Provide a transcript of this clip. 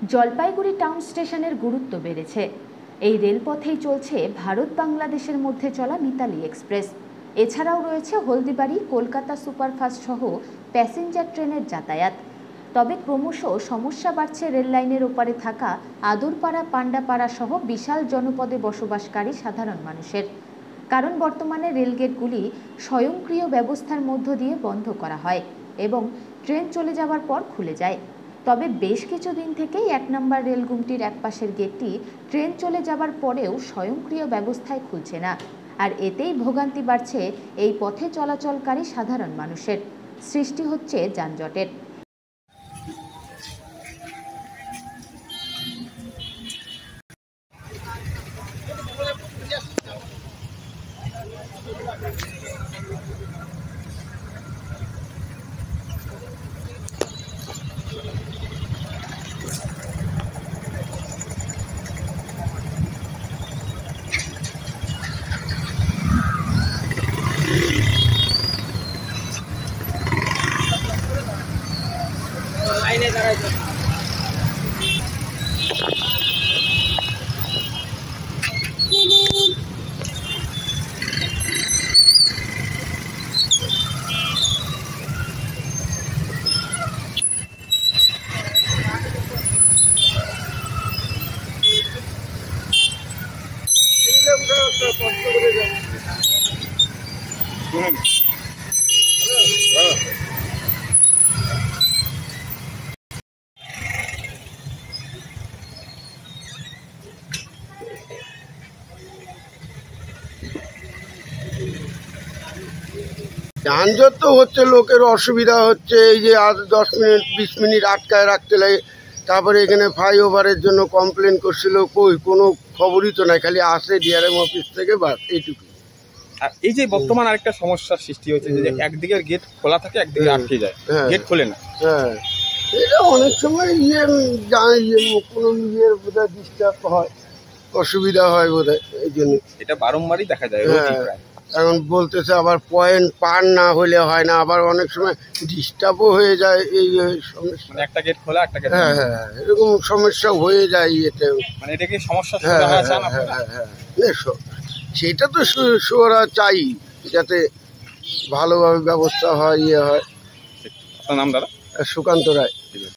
Jalpaiguri town স্টেশনের গুরুত্ব বেড়েছে। এই রেলপথেই চলছে ভারত বাংলাদেশের মধ্যে চলা মিতালি এক্সপ্রেস। এছাড়াও রয়েছে হলদিবাড়ি কলকাতা সুপারফাস্ট সহ প্যাসেঞ্জার ট্রেনের যাতায়াত। তবে ক্রমশ সমস্যা বাড়ছে রেল লাইনের ওপারে থাকা আদরপাড়া পান্ডাপাড়া সহ বিশাল জনপদে বসবাসকারী সাধারণ মানুষের। কারণ বর্তমানে রেলগেটগুলি স্বয়ংক্রিয় ব্যবস্থার মধ্য দিয়ে বন্ধ করা হয় এবং ট্রেন চলে যাওয়ার পর খুলে যায়। তবে বেশ কিছুদিন থেকেই ১ নম্বর রেলগুমটির একপাশের গেটটি ট্রেন চলে যাবার পরেও স্বয়ংক্রিয় ব্যবস্থায় খুলছে না, আর এতেই ভোগান্তি বাড়ছে এই পথে চলাচলকারী সাধারণ মানুষের। সৃষ্টি হচ্ছে যানজটের। লাইনে দাঁড়াইছে। যানজট তো হচ্ছে, লোকের অসুবিধা হচ্ছে। এই যে আজ 10 মিনিট 20 মিনিট আটকায় রাখতে লাগে। তারপরে এখানে ফ্লাইওভারের জন্য কমপ্লেন করছিল, কই কোনো খবরই তো নাই, খালি আসে ডিআরএম অফিস থেকে, বাস এইটুকু। আর এই যে বর্তমান আরেকটা সমস্যার সৃষ্টি হয়েছে যে একদিকের গেট খোলা থাকে, একদিকে আটকে যায়, গেট খোলে না। হ্যাঁ, এটা অনেক সময় কোনো বোধহয় ডিস্টার্ব হয়, অসুবিধা হয় বোধহয়, এই জন্য এটা বারংবারই দেখা যায়। এখন বলতেছে আবার পয়েন্ট পার না হলে হয় না, আবার অনেক সময় ডিস্টার্বও হয়ে যায়। এই সমস্যা, মানে একটা গেট খোলা, একটা গেট। হ্যাঁ হ্যাঁ, এরকম সমস্যা হয়ে যায় এতে। মানে এটা কি সমস্যা? সেটা তো ওরা চাই যাতে ভালোভাবে ব্যবস্থা হয়, হয়। আপনার নাম দাদা? সুকান্ত রায়।